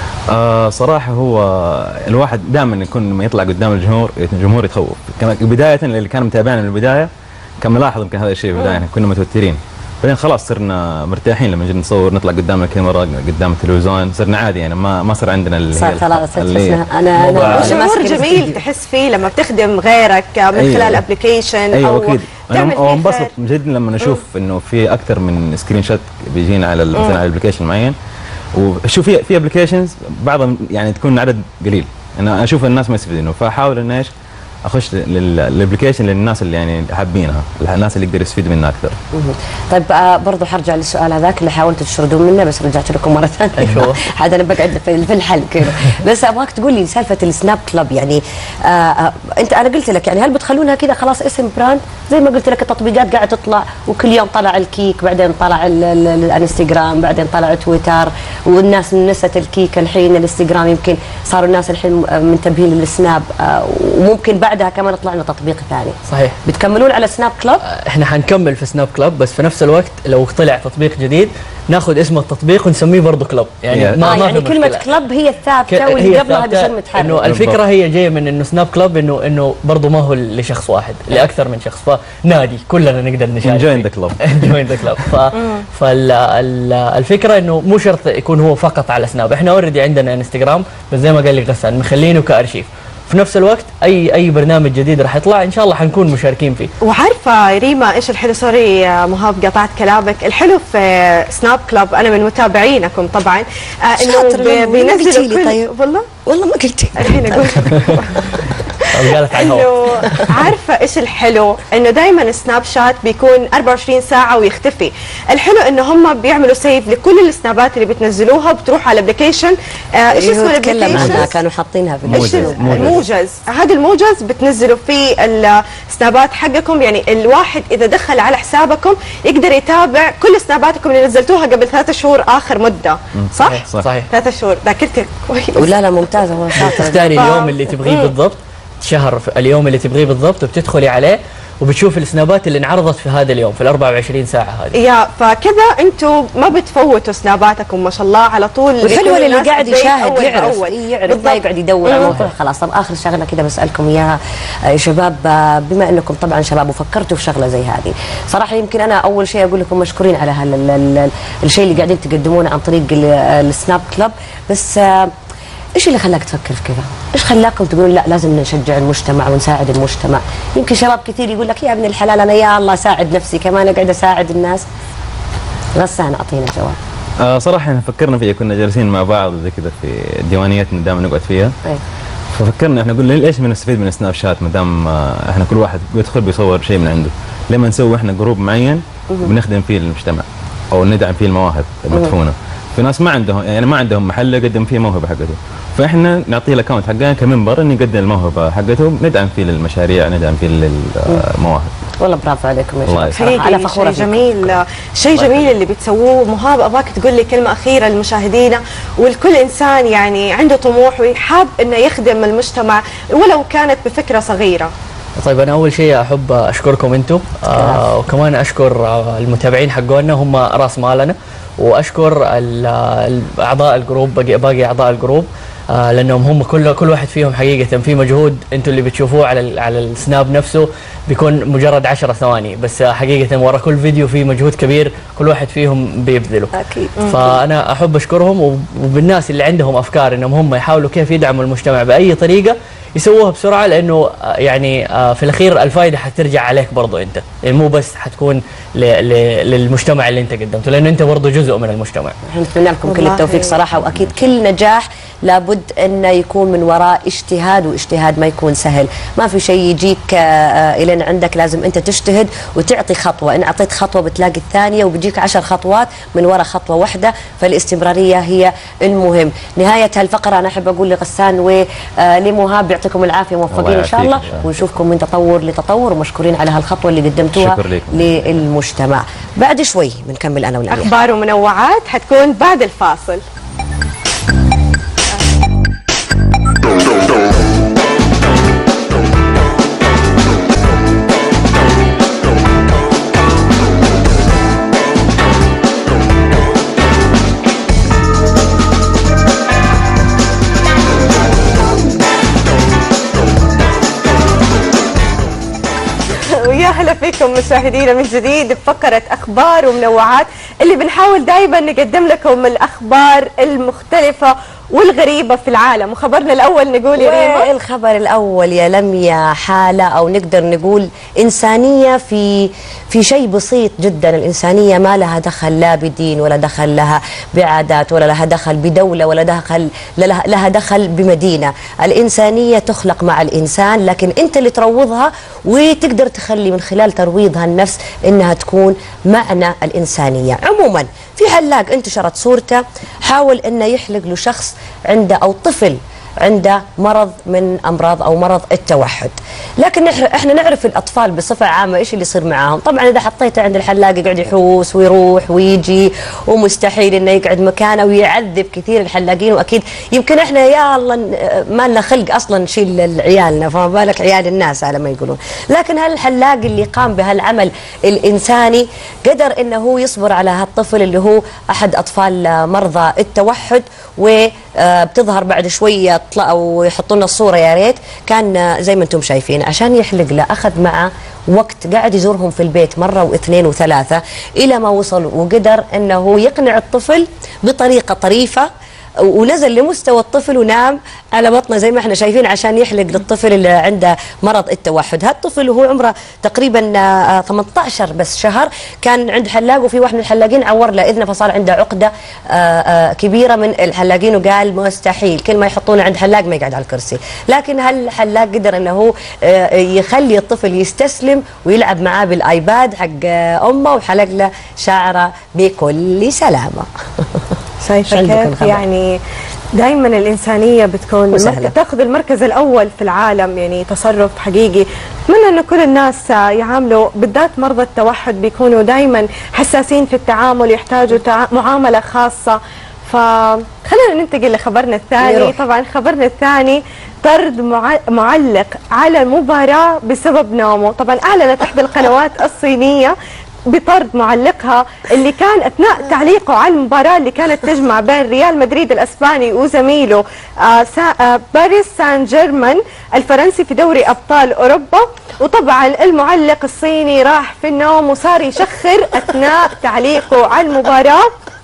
آه صراحة هو الواحد دائما يكون لما يطلع قدام الجمهور الجمهور يتخوف. بداية اللي كان متابعنا من البداية كان ملاحظ يمكن هذا الشيء. بداية كنا متوترين، بعدين خلاص صرنا مرتاحين لما جينا نصور، نطلع قدام الكاميرا قدام التلفزيون، صرنا عادي يعني ما ما صار عندنا اللي صار خلاص. انا انا شعور جميل تحس فيه لما بتخدم غيرك من أيوة. خلال ابلكيشن أيوة او أكيد. تعمل فيه وانبسط خير. جدا لما اشوف انه في اكثر من سكرين شوت بيجينا على ال- مثلا على الابلكيشن معين. وشوف في في ابلكيشنز بعضهم يعني تكون عدد قليل، انا اشوف الناس ما يستفيدون، فاحاول ان ايش اخش للابلكيشن للناس اللي يعني حابينها، الناس اللي يقدر يستفيد منها اكثر. مهم. طيب آه برضو حرجع للسؤال هذاك اللي حاولتوا تشردون منه بس رجعت لكم مره ثانيه. أيوه. هذا انا بقعد في في الحل كذا. بس ابغاك تقول لي سالفه السناب كلاب يعني آه آه انت انا قلت لك يعني هل بتخلونها كذا خلاص اسم براند زي ما قلت لك التطبيقات قاعده تطلع وكل يوم طلع الكيك بعدين طلع ال- ال- الانستغرام بعدين طلع تويتر والناس نست الكيك الحين الانستغرام يمكن صاروا الناس الحين منتبهين للسناب آه وممكن بعدها كمان يطلع لنا تطبيق ثاني. صحيح. بتكملون على سناب كلاب؟ احنا حنكمل في سناب كلاب بس في نفس الوقت لو طلع تطبيق جديد ناخذ اسم التطبيق ونسميه برضه كلاب يعني Yeah. ما آه ما يعني في كلمة مشكلة. كلاب هي الثابتة ك- واللي هي قبلها ثابتة، بيصير متحرك. انه الفكره هي جايه من انه سناب كلاب انه انه برضه ما هو لشخص واحد لاكثر من شخص، فنادي كلنا نقدر نشارك Join the club. جوين ذا كلاب. فالفكره انه مو شرط يكون هو فقط على سناب، احنا اوريدي عندنا انستغرام بس زي ما قال لي غسان مخلينه كارشيف. في نفس الوقت اي اي برنامج جديد راح يطلع ان شاء الله حنكون مشاركين فيه. وعارفه ريما ايش الحلو؟ سوري يا مهاب قطعت كلامك. الحلو في سناب كلاب انا من متابعينكم طبعا آه انه شاطر بي- لما- ما قلتي لي كل- طيب. والله والله ما قلت لي. الحين اقول قالت على الهواء. انه عارفه ايش الحلو؟ انه دائما سناب شات بيكون أربعة وعشرين ساعه ويختفي. الحلو انه هم بيعملوا سيف لكل السنابات اللي بتنزلوها بتروح على الابلكيشن آه ايش اسمه تكلم عنها الابلكيشن؟ كانوا حاطينها في ايش الاسم. الموجز؟ هذا الموجز بتنزلوا فيه السنابات حقكم، يعني الواحد اذا دخل على حسابكم يقدر يتابع كل سناباتكم اللي نزلتوها قبل ثلاثة شهور اخر مده، صح؟ صح صحيح. ثلاثة شهور ذاكرتك كويس. ولا لا ممتازة هو شاطر. تختاري ف- اليوم اللي تبغيه مم. بالضبط، شهر في اليوم اللي تبغيه بالضبط وبتدخلي عليه وبتشوف السنابات اللي انعرضت في هذا اليوم في ال أربعة وعشرين ساعه هذه. يا فكذا انتم ما بتفوتوا سناباتكم ما شاء الله على طول. والحلو بيكون اللي الناس قاعد update يشاهد أول يعرف بأول. إيه يعرف ما بالضبط. يقعد يدور على مم. موضوع. خلاص طب اخر شغله كده بسالكم اياها آه، يا شباب آه، بما انكم طبعا شباب وفكرتوا في شغله زي هذه صراحه يمكن انا اول شيء اقول لكم مشكورين على هال ال- ال- الشيء اللي قاعدين تقدمونه عن طريق ال- السناب كلاب. بس آه، ايش اللي خلاك تفكر في كذا؟ ايش خلاكم تقولون لا لازم نشجع المجتمع ونساعد المجتمع؟ يمكن شباب كثير يقول لك يا ابن الحلال انا يا الله اساعد نفسي كمان اقعد اساعد الناس. غسان اعطينا جواب. آه صراحه احنا فكرنا فيها، كنا جالسين مع بعض زي كذا في ديوانيتنا دائما نقعد فيها. أيه. ففكرنا احنا قلنا ليش ما نستفيد من سناب شات ما دام آه، احنا كل واحد بيدخل بيصور شيء من عنده، لما نسوي احنا جروب معين بنخدم فيه المجتمع او ندعم فيه المواهب المدفونه. في ناس ما عندهم يعني ما عندهم محل يقدم فيه موهبه حقته، فاحنا نعطيه الاكونت حقنا كمنبر انه يقدم الموهبه حقته، ندعم فيه للمشاريع ندعم فيه للمواهب. والله برافو عليكم يا الله شباب يسعدك. صراحه انا فخوره شيء فيكم. جميل، شيء جميل اللي بتسووه. مهاب ابغاك تقول لي كلمه اخيره للمشاهدين والكل انسان يعني عنده طموح وحاب انه يخدم المجتمع ولو كانت بفكره صغيره. طيب انا اول شيء احب اشكركم انتم آه وكمان اشكر آه المتابعين حقونا هم راس مالنا، واشكر ال- ال- اعضاء الجروب باقي, باقي اعضاء الجروب آه لانهم هم كل كل واحد فيهم حقيقه في مجهود انتم اللي بتشوفوه على ال- على السناب نفسه بيكون مجرد عشر ثواني بس آه حقيقه ورا كل فيديو في مجهود كبير كل واحد فيهم بيبذله. اكيد. فانا احب اشكرهم وب- وبالناس اللي عندهم افكار انهم هم يحاولوا كيف يدعموا المجتمع باي طريقه يسووها بسرعه، لانه آه، يعني آه، في الاخير الفائده حترجع عليك برضو انت، يعني مو بس حتكون ل- ل- للمجتمع اللي انت قدمته، لانه انت برضو جزء من المجتمع. احنا نتمنى لكم كل والله. التوفيق صراحه، واكيد كل نجاح لابد انه يكون من وراء اجتهاد، واجتهاد ما يكون سهل، ما في شيء يجيك آه، الين عندك، لازم انت تجتهد وتعطي خطوه، ان اعطيت خطوه بتلاقي الثانيه وبيجيك عشر خطوات من وراء خطوه واحده، فالاستمراريه هي المهم. نهايه هالفقره انا احب اقول لغسان ولمهاب يعطيكم العافيه، موفقين ان شاء الله، يعافيك. ونشوفكم من تطور لتطور، ومشكورين على هالخطوه اللي قدمتوها شكر لكم. للمجتمع. بعد شوي بنكمل انا والأرياف. اخبار ومنوعات حتكون بعد الفاصل. ويا هلا فيكم مشاهدينا من جديد بفقرة أخبار ومنوعات اللي بنحاول دائما نقدم لكم الأخبار المختلفة والغريبة في العالم. وخبرنا الأول نقول يا ريما، الخبر الأول يا لميا حالة أو نقدر نقول إنسانية في في شيء بسيط جدا. الإنسانية ما لها دخل لا بدين ولا دخل لها بعادات ولا لها دخل بدولة ولا دخل لها, لها دخل بمدينة. الإنسانية تخلق مع الإنسان، لكن أنت اللي تروضها وتقدر تخلي من خلال ترويضها النفس إنها تكون معنى الإنسانية. عموما في حلاق انتشرت صورته حاول إنه يحلق له شخص عنده أو طفل عنده مرض من أمراض أو مرض التوحد، لكن احنا نعرف الأطفال بصفة عامة إيش اللي يصير معاهم. طبعا إذا حطيته عند الحلاق يقعد يحوس ويروح ويجي، ومستحيل إنه يقعد مكانه ويعذب كثير الحلاقين. وأكيد يمكن احنا يا الله ما لنا خلق أصلا نشيل عيالنا، فما بالك عيال الناس على ما يقولون. لكن هالحلاق اللي قام بهالعمل الإنساني قدر إنه هو يصبر على هالطفل اللي هو أحد أطفال مرضى التوحد، وبتظهر بعد شوية او يحطوا لنا الصوره يا ريت. كان زي ما انتم شايفين عشان يحلق له اخذ معه وقت، قاعد يزورهم في البيت مره واثنين وثلاثه الى ما وصل وقدر انه يقنع الطفل بطريقه طريفه، ونزل لمستوى الطفل ونام على بطنه زي ما احنا شايفين عشان يحلق للطفل اللي عنده مرض التوحد. هالطفل وهو عمره تقريبا ثمانية عشر بس شهر كان عند حلاق، وفي واحد من الحلاقين عور له اذنه فصار عنده عقده كبيره من الحلاقين، وقال مستحيل كل ما يحطونه عند حلاق ما يقعد على الكرسي. لكن هالحلاق قدر انه يخلي الطفل يستسلم ويلعب معاه بالايباد حق امه، وحلق له شعره بكل سلامه. شايفه كيف يعني دائما الانسانيه بتكون المركز تاخذ المركز الاول في العالم، يعني تصرف حقيقي. اتمنى انه كل الناس يعاملوا، بالذات مرضى التوحد بيكونوا دائما حساسين في التعامل، يحتاجوا معامله خاصه. فخلينا ننتقل لخبرنا الثاني. طبعا خبرنا الثاني طرد معلق على مباراه بسبب نومه. طبعا اعلنت احدى القنوات الصينيه بطرد معلقها اللي كان اثناء تعليقه على المباراه اللي كانت تجمع بين ريال مدريد الاسباني وزميله آه آه باريس سان جيرمان الفرنسي في دوري ابطال اوروبا. وطبعا المعلق الصيني راح في النوم وصار يشخر اثناء تعليقه على المباراه.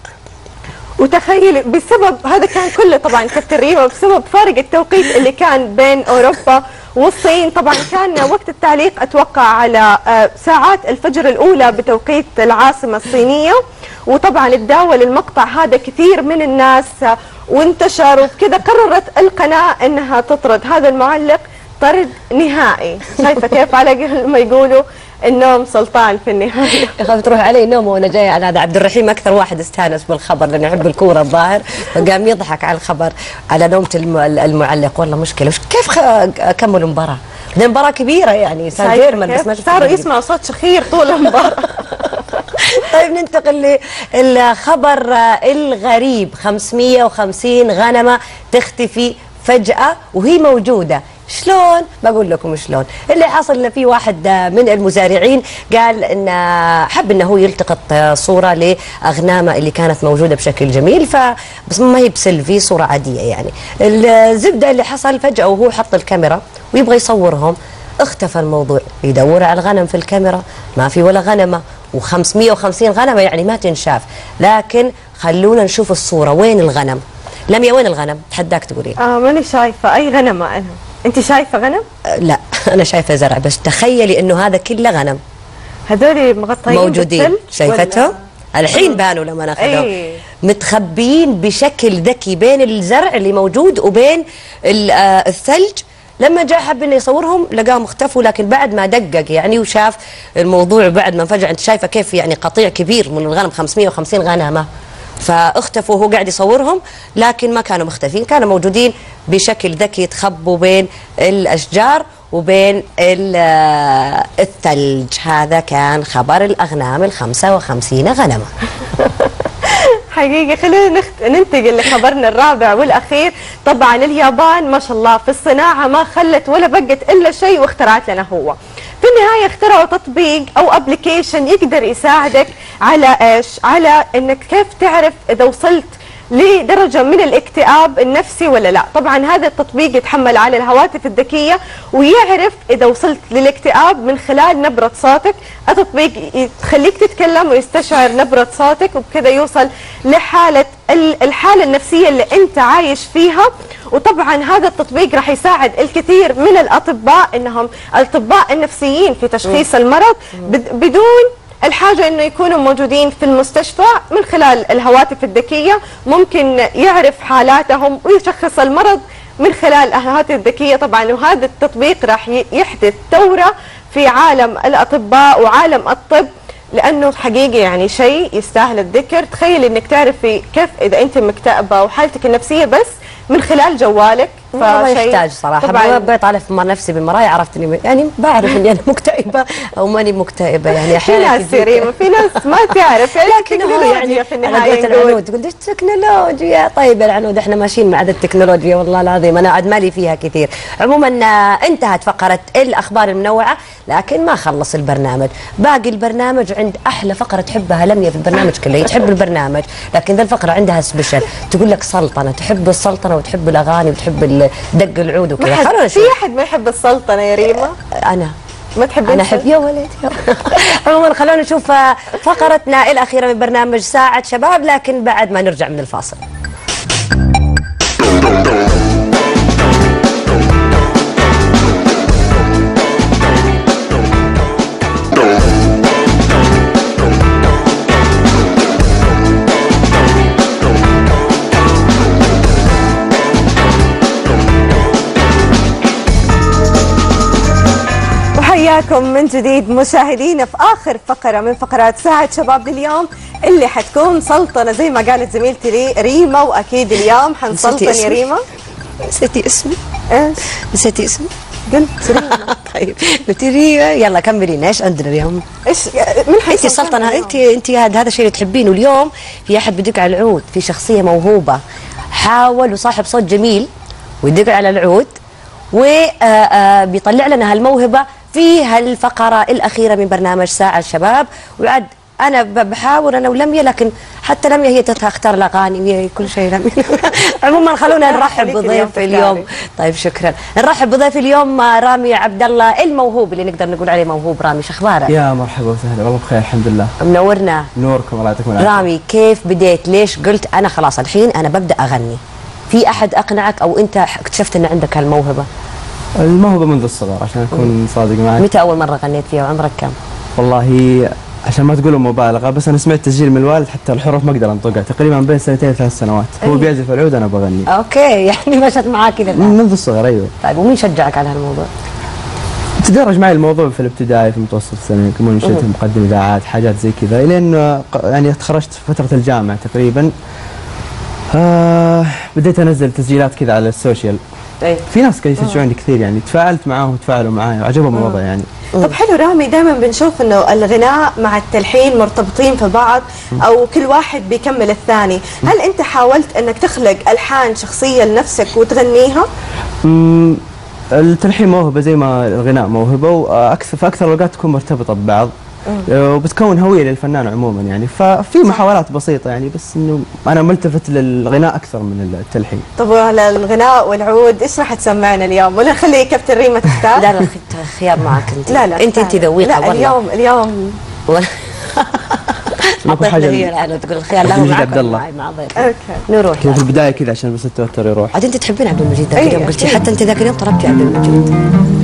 وتخيل بسبب هذا كان كله طبعا كالتريمه بسبب فارق التوقيت اللي كان بين اوروبا والصين. طبعا كان وقت التعليق اتوقع على ساعات الفجر الاولى بتوقيت العاصمه الصينيه. وطبعا تداول المقطع هذا كثير من الناس وانتشر، وبكذا قررت القناه انها تطرد هذا المعلق طرد نهائي. شايفه كيف على ما يقولوا النوم سلطان في النهايه. اخاف تروح علي نوم وانا جاي على هذا. عبد الرحيم اكثر واحد استانس بالخبر لانه يحب الكوره الظاهر، فقام يضحك على الخبر على نومه المعلق. والله مشكله كيف كملوا المباراه؟ المباراه كبيره يعني سان جيرمان بس ما صاروا يسمعوا صوت شخير طول المباراه. طيب ننتقل للخبر الغريب. خمسمئة وخمسين غنمه تختفي فجاه وهي موجوده. شلون؟ بقول لكم شلون. اللي حصل ان في واحد من المزارعين قال ان حب انه هو يلتقط صوره لاغنامه اللي كانت موجوده بشكل جميل، فبس ما هي بسيلفي، صوره عاديه يعني. الزبده اللي حصل فجاه وهو حط الكاميرا ويبغى يصورهم اختفى الموضوع. يدور على الغنم في الكاميرا ما في ولا غنمه، وخمسمئة وخمسين غنمه يعني ما تنشاف. لكن خلونا نشوف الصوره. وين الغنم؟ لميا وين الغنم؟ تحداك تقولي. اه ماني شايفه اي غنمه انا. انت شايفه غنم؟ أه لا انا شايفه زرع، بس تخيلي انه هذا كله غنم. هذول مغطيين موجودين شايفتهم؟ الحين بانوا لما ناخذهم. أيه. متخبيين بشكل ذكي بين الزرع اللي موجود وبين الثلج. لما جاء حب انه يصورهم لقاهم اختفوا، لكن بعد ما دقق يعني وشاف الموضوع بعد ما فجأة. انت شايفه كيف يعني قطيع كبير من الغنم، خمسمئة وخمسين غنمه، فاختفوا وهو قاعد يصورهم، لكن ما كانوا مختفين، كانوا موجودين بشكل ذكي يتخبوا بين الاشجار وبين الثلج. هذا كان خبر الاغنام الخمسة وخمسين غنمه. حقيقي خلينا نخت... ننتقل لخبرنا الرابع والاخير. طبعا اليابان ما شاء الله في الصناعه ما خلت ولا بقت الا شيء واخترعت لنا هو. في النهايه اخترعوا تطبيق او ابلكيشن يقدر يساعدك على ايش؟ على انك كيف تعرف اذا وصلت لدرجة من الاكتئاب النفسي ولا لا. طبعا هذا التطبيق يتحمل على الهواتف الذكية ويعرف إذا وصلت للاكتئاب من خلال نبرة صوتك. التطبيق يخليك تتكلم ويستشعر نبرة صوتك، وبكذا يوصل لحالة الحالة النفسية اللي أنت عايش فيها. وطبعا هذا التطبيق راح يساعد الكثير من الأطباء إنهم الأطباء النفسيين في تشخيص المرض بدون الحاجة انه يكونوا موجودين في المستشفى. من خلال الهواتف الذكية ممكن يعرف حالاتهم ويشخص المرض من خلال الهواتف الذكية طبعا. وهذا التطبيق راح يحدث ثورة في عالم الأطباء وعالم الطب، لأنه حقيقي يعني شيء يستاهل الذكر. تخيل انك تعرفي كيف اذا انت مكتئبة وحالتك النفسية بس من خلال جوالك. ما يحتاج صراحه. طبعا بطالع في نفسي بالمرايه عرفت اني يعني بعرف اني انا مكتئبه او ماني مكتئبه. يعني احيانا في ناس ريما في ناس ما تعرف يعني لكن هو يعني في النهايه العنود تقول التكنولوجيا. طيب العنود احنا ماشيين مع التكنولوجيا والله العظيم انا عاد مالي فيها كثير. عموما انتهت فقره الاخبار المنوعه لكن ما خلص البرنامج. باقي البرنامج عند احلى فقره تحبها لميا في البرنامج كله. هي تحب البرنامج لكن ذا الفقره عندها سبيشل. تقول لك سلطنه، تحب السلطنه وتحب الاغاني وتحب دق العود وكذا. في احد ما يحب السلطنه يا ريما؟ انا ما تحب؟ انا احب يا ولد. عموما خلونا نشوف فقرتنا الاخيره من برنامج ساعه شباب لكن بعد ما نرجع من الفاصل. حياكم من جديد مشاهدينا في آخر فقرة من فقرات ساعة شباب اليوم اللي حتكون سلطنة زي ما قالت زميلتي لي ريما. وأكيد اليوم حنسلطن يا ريما. نسيتي اسمي؟ ايش؟ نسيتي اسمي؟ قلت ريما. طيب قلتي ريما. يلا كملينا ايش عندنا اليوم؟ ايش من حيث انت سلطنة انت انت هذا الشيء اللي تحبينه. اليوم في احد بدق على العود، في شخصية موهوبة حاول وصاحب صوت جميل ويدق على العود وبيطلع لنا هالموهبة في هالفقرة الأخيرة من برنامج ساعة الشباب. وعد أنا بحاول أنا ولميا لكن حتى لميا هي تختار الأغاني وهي كل شيء لميا. عموما خلونا نرحب بضيف اليوم. طيب شكرا. نرحب بضيف اليوم رامي عبد الله الموهوب اللي نقدر نقول عليه موهوب. رامي شو أخبارك؟ يا مرحبا وسهلا والله بخير الحمد لله. منورنا. نوركم الله يعطيكم العافية. رامي كيف بديت؟ ليش قلت أنا خلاص الحين أنا ببدأ أغني؟ في أحد أقنعك أو أنت اكتشفت أن عندك هالموهبة؟ الموهبة منذ الصغر عشان أكون صادق معك. متى أول مرة غنيت فيها وعمرك كم؟ والله عشان ما تقولوا مبالغة بس أنا سمعت تسجيل من الوالد حتى الحروف ما أقدر أنطقها تقريبا بين سنتين ثلاث سنوات. أيه. هو بيعزف العود أنا بغني. أوكي يعني مشت معاك كذا منذ الصغر. أيوه. طيب ومين شجعك على هالموضوع؟ تدرج معي الموضوع في الابتدائي في متوسط الثانوي كمان نشرت مقدم إذاعات حاجات زي كذا لين يعني تخرجت في فترة الجامعة تقريبا. آه بديت أنزل تسجيلات كذا على السوشيال. أيه. في ناس كانوا يشجعوني كثير يعني تفاعلت معاهم وتفاعلوا معي وعجبهم الوضع يعني. طب حلو رامي. دائما بنشوف انه الغناء مع التلحين مرتبطين في بعض او كل واحد بيكمل الثاني. هل انت حاولت انك تخلق الحان شخصيه لنفسك وتغنيها؟ امم التلحين موهبه زي ما الغناء موهبه واكثر في اكثر الاوقات تكون مرتبطه ببعض وبتكون هويه للفنان عموما يعني. ففي محاولات بسيطه يعني بس انه انا ملتفت للغناء اكثر من التلحين. طب على الغناء والعود ايش راح تسمعنا اليوم؟ ولا نخلي كابتن ريما تختار؟ لا لا الخيار معك انت. لا لا انت انت ذويقه والله. اليوم اليوم ماكو حاجه هي تقول الخيار له معك عبد الله مع ضيف. اوكي نروح كذا في البدايه كذا عشان بس التوتر يروح. عاد انت تحبين عبد المجيد ذاك اليوم قلتي حتى انت ذاك اليوم طلبتي عبد المجيد.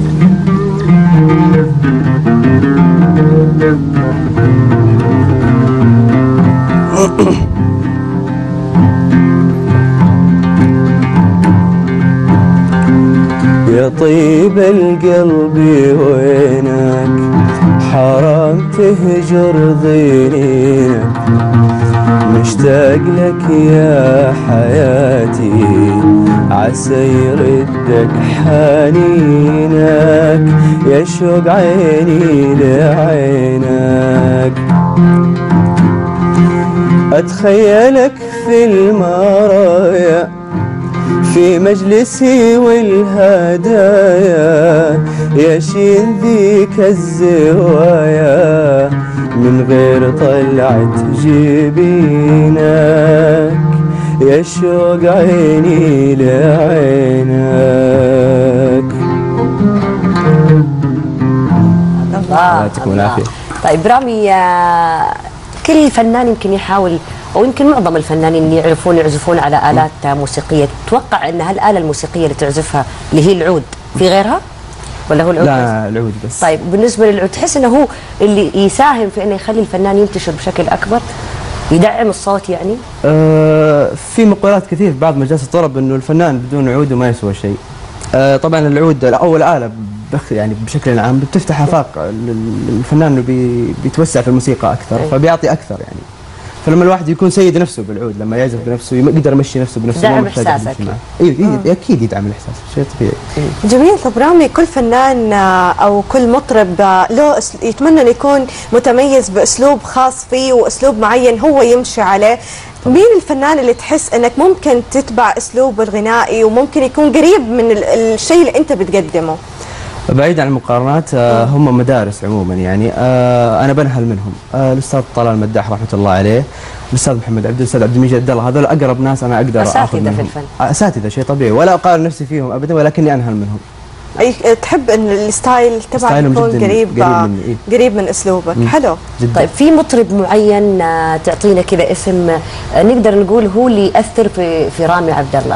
يا طيب القلب وينك حرام تهجر ضينك مشتاق لك يا حياتي عسى يردك حنينك يا شوق عيني لعينك أتخيلك في المرايا في مجلسي والهدايا يشيل ذيك الزوايا من غير طلعة جبينك يا شوق عيني لعينك. الله يعطيكم العافية. طيب رامي، آه، كل فنان يمكن يحاول، او يمكن معظم الفنانين اللي يعرفون يعزفون على آلات موسيقية، تتوقع ان هالآلة الموسيقية اللي تعزفها اللي هي العود في غيرها ولا هو العود؟ لا العود بس. طيب بالنسبة للعود تحس انه هو اللي يساهم في انه يخلي الفنان ينتشر بشكل اكبر، يدعم الصوت يعني؟ آه في مقولات كثير في بعض مجالس الطرب انه الفنان بدون عود ما يسوى شيء. آه طبعا العود اول آلة بخ يعني بشكل عام بتفتح آفاق الفنان انه بي بيتوسع في الموسيقى اكثر، أي. فبيعطي اكثر يعني. فلما الواحد يكون سيد نفسه بالعود، لما يعزف بنفسه يقدر يمشي نفسه بنفسه، دعم احساسك. اي اكيد يدعم الاحساس، شيء طبيعي. جميل. طب رامي، كل فنان او كل مطرب له يتمنى انه يكون متميز باسلوب خاص فيه واسلوب معين هو يمشي عليه. مين الفنان اللي تحس انك ممكن تتبع اسلوبه الغنائي وممكن يكون قريب من الشيء اللي انت بتقدمه؟ بعيد عن المقارنات، آه هم مدارس عموما يعني. آه انا بنهل منهم. آه الاستاذ طلال مداح رحمه الله عليه، الاستاذ محمد عبد الاستاذ عبد المجيد عبد الله، هذول اقرب ناس انا اقدر اخذ منهم. اساتذه في الفن. اساتذه شيء طبيعي، ولا اقارن نفسي فيهم ابدا، ولكني انهل منهم. اي تحب ان الستايل تبعك يكون قريب قريب, مني. إيه؟ قريب من اسلوبك. مم. حلو جدا. طيب في مطرب معين آه تعطينا كذا اسم آه نقدر نقول هو اللي ياثر في في رامي عبد الله؟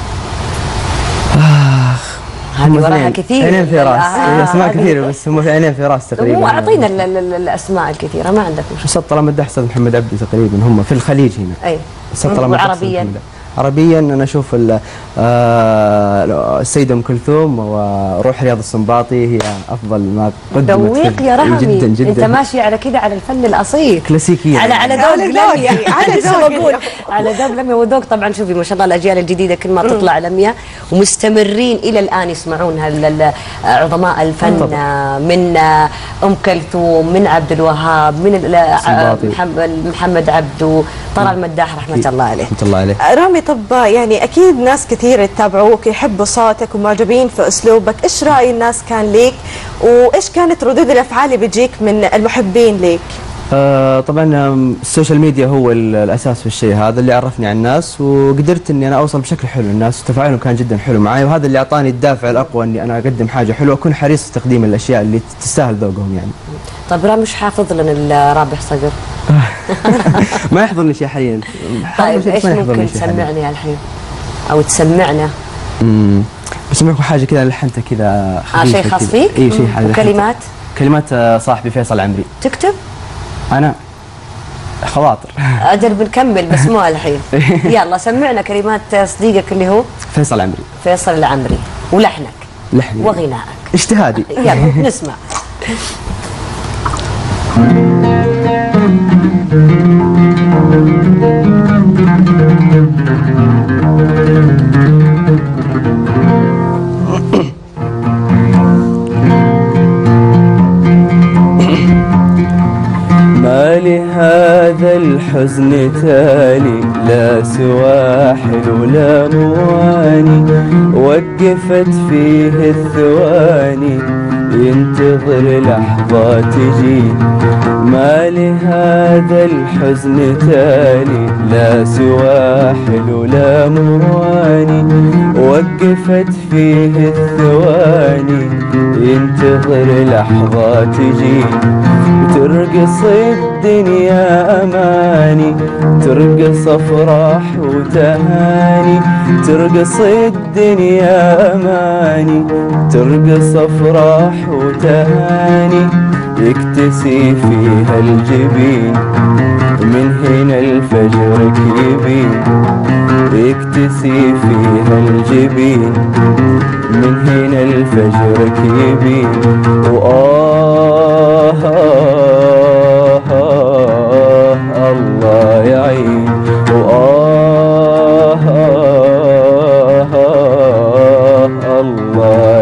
هذه وراها كثير، عينين في راس. آه اسماء كثيره بس هم في عينين في راس تقريبا. مو اعطينا الاسماء الكثيره، ما عندك مشكله. استاذ طلال مداح، استاذ محمد عبدي، تقريبا هم في الخليج هنا. اي. استاذ طلال مداح. وعربيا؟ عربيا انا اشوف السيده ام كلثوم وروح رياض السنباطي هي افضل ما قدمت. ذويق يا رامي، جدا جدا. انت ماشي على كذا على الفن الاصيل كلاسيكيا، على على ذوق لميا، على ذوق على ذوق لميا وذوق. طبعا شوفي ما شاء الله الاجيال الجديده كل ما تطلع لميا ومستمرين الى الان يسمعون عظماء الفن طبعا. من ام كلثوم، من عبد الوهاب، من محمد عبده، طلال مداح رحمه الله عليه. رحمه الله عليه. رامي، طب يعني اكيد ناس كثير يتابعوك يحبوا صوتك ومعجبين في اسلوبك، ايش راي الناس كان ليك وايش كانت ردود الافعال اللي بتجيك من المحبين ليك؟ آه طبعا السوشيال ميديا هو الاساس في الشيء هذا اللي عرفني على الناس، وقدرت اني انا اوصل بشكل حلو للناس، وتفاعلهم كان جدا حلو معي، وهذا اللي اعطاني الدافع الاقوى اني انا اقدم حاجه حلوه، واكون حريص في تقديم الاشياء اللي تستاهل ذوقهم يعني. طيب رامي، مش حافظ لنا الرابح صقر؟ ما يحضرني شيء حاليا. طيب ايش ممكن تسمعني الحين او تسمعنا؟ امم بسمعكم حاجه كذا لحنتها كذا خفيفه. اه شيء خاص فيك؟ اي شيء حاجه. وكلمات؟ كلمات صاحبي فيصل عمري. تكتب؟ انا خواطر. اجل بنكمل بس مو الحين. يلا سمعنا كلمات صديقك اللي هو فيصل عمري. فيصل العمري، ولحنك لحني وغنائك اجتهادي. يلا نسمع. ما لهذا الحزن تالي، لا سواحل ولا مواني، وقفت فيه الثواني ينتظر لحظة تجي. ما لهذا الحزن تالي، لا سواحل ولا مواني، وقفت فيه الثواني ينتظر لحظة تجي. ترقص الدنيا أماني، ترقص أفراح وتهاني، ترقص الدنيا أماني، ترقص أفراح وتهاني، يكتسي فيها الجبين من هنا الفجر كيبين، يكتسي فيها الجبين من هنا الفجر كيبين. وآه آه آه الله يعين، وآه آه آه الله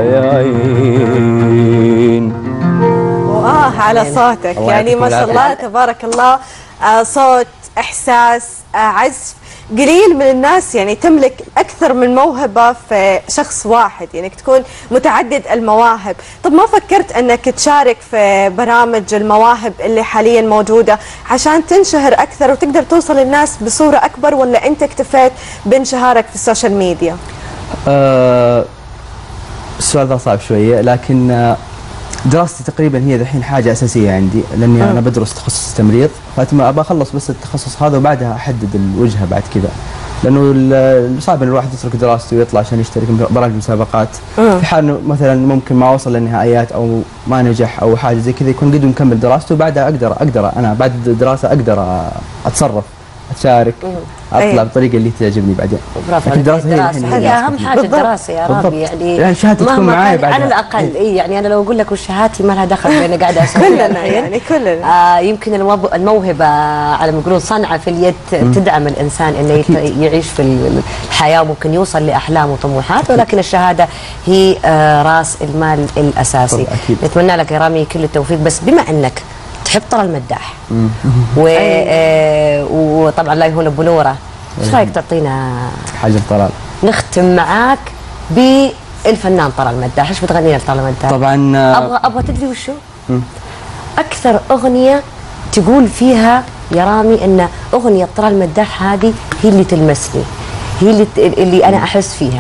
يعين. وآه على صوتك، يعني ما شاء الله تبارك الله. آه صوت، إحساس، آه عزف، قليل من الناس يعني تملك أكثر من موهبة في شخص واحد، يعني تكون متعدد المواهب. طب ما فكرت أنك تشارك في برامج المواهب اللي حاليا موجودة عشان تنشهر أكثر وتقدر توصل للناس بصورة أكبر، ولا أنت اكتفيت بانشهارك في السوشيال ميديا؟ أه السؤال ذا صعب شوية، لكن أه دراستي تقريبا هي الحين حاجة أساسية عندي، لأني م. أنا بدرس تخصص تمريض، فأتم أبغى أخلص بس التخصص هذا وبعدها أحدد الوجهة بعد كذا، لأنه صعب إن الواحد يترك دراسته ويطلع عشان يشترك برامج مسابقات، م. في حال إنه مثلا ممكن ما وصل للنهائيات أو ما نجح أو حاجة زي كذا، يكون قد مكمل دراسته وبعدها أقدر أقدر أنا بعد الدراسة أقدر أتصرف، أشارك، اطلع بالطريقه اللي تعجبني بعدين. برافو عليك. الدراسه هي, هي اهم حاجه الدراسه يا رامي، يعني يعني شهادتي تكون معايا بعدين على الاقل. اي يعني انا لو اقول لك وش شهادتي ما لها دخل بين قاعده اسوي كلنا يعني كلنا آه يمكن الموهبه على ما يقولون صنعه في اليد تدعم الانسان انه يعيش في الحياه وممكن يوصل لاحلام وطموحات، ولكن الشهاده هي آه راس المال الاساسي. نتمنى لك يا رامي كل التوفيق، بس بما انك تحب طلال المداح و... آه وطبعا الله يهون ابو نوره، ايش رايك تعطينا حاجه طلال نختم معاك بالفنان طلال المداح؟ ايش بتغني لنا طلال المداح؟ طبعا ابغى ابغى تدري وشو؟ اكثر اغنيه تقول فيها يا رامي ان اغنيه طلال المداح هذه هي اللي تلمسني، هي اللي اللي انا احس فيها.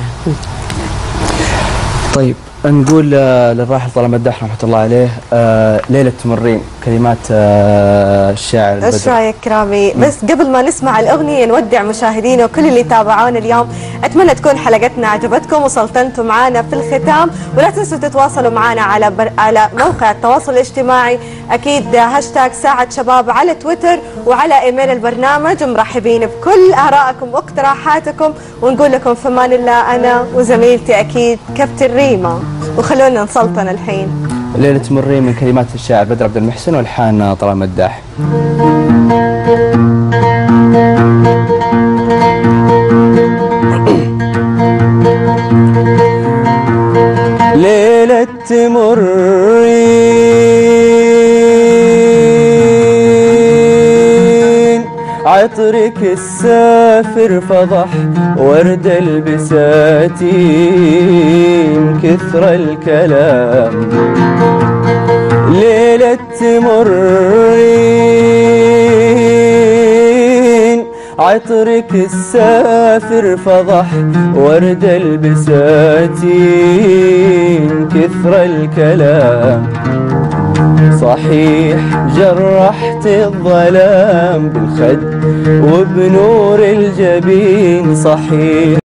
طيب نقول للراحل طلال المداح رحمه الله عليه آه ليلة تمرين، كلمات آه الشاعر البدر. ايش رايك رامي؟ بس قبل ما نسمع الاغنيه نودع مشاهدينا وكل اللي تابعونا اليوم، اتمنى تكون حلقتنا عجبتكم وسلطنتوا معنا في الختام، ولا تنسوا تتواصلوا معنا على بر... على موقع التواصل الاجتماعي، اكيد هاشتاج ساعة شباب على تويتر وعلى ايميل البرنامج، مرحبين بكل ارائكم واقتراحاتكم، ونقول لكم في امان الله انا وزميلتي اكيد كابتن ريما، وخلونا نسلطن الحين. ليلة تمرين من كلمات الشاعر بدر عبد المحسن والحان طلال المداح. ليلة تمرين عطرك السافر فضح ورد البساتين كثر الكلام، ليلة تمرين عطرك السافر فضح ورد البساتين كثر الكلام، صحيح جرحت الظلام بالخد وبنور الجبين، صحيح